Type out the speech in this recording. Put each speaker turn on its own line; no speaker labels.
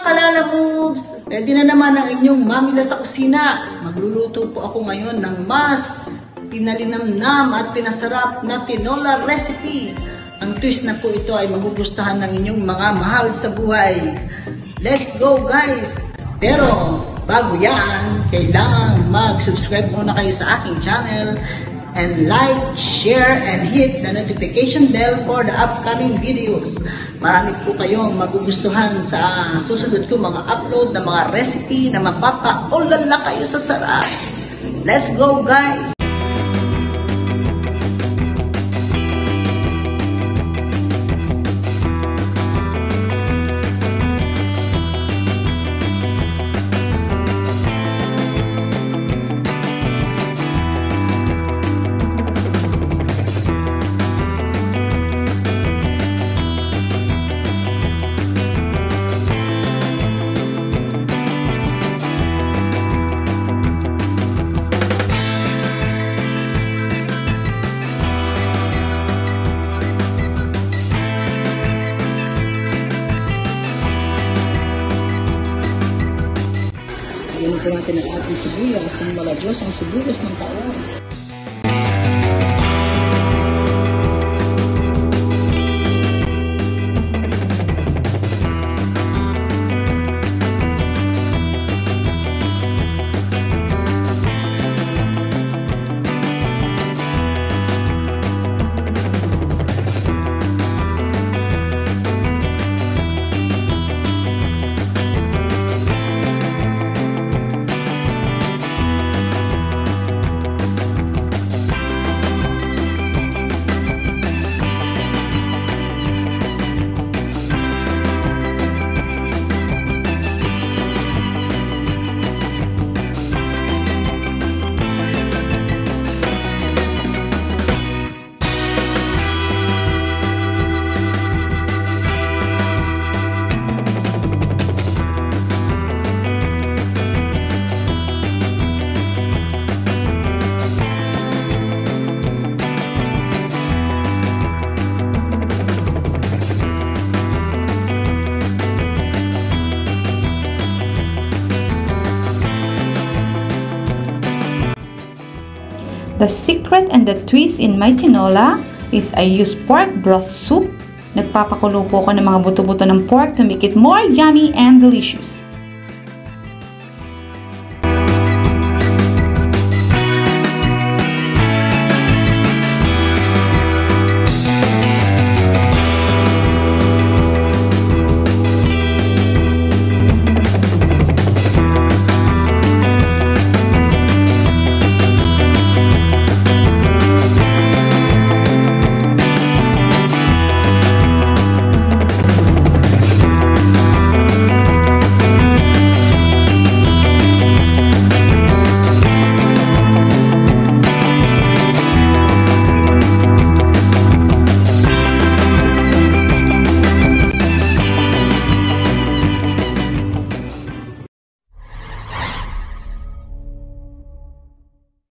Kalala moves! Pwede na naman ang inyong mommyla sa kusina. Magluluto po ako ngayon ng mas pinalinamnam at pinasarap na tinola recipe. Ang twist na po ito ay magugustuhan ng inyong mga mahal sa buhay. Let's go guys! Pero bago yan, kailangan mag-subscribe muna kayo sa aking channel and like, share, and hit the notification bell for the upcoming videos. Marami po kayong magugustuhan sa susunod ko mga upload na mga recipe na mapapa-ulala kayo sa sarap. Let's go guys! Ganito natin ang ating sibuyas, ang maladyos ang sibuyas ng taon.
The secret and the twist in my tinola is I use pork broth soup. Nagpapakulo po ako ng mga buto-buto ng pork to make it more yummy and delicious.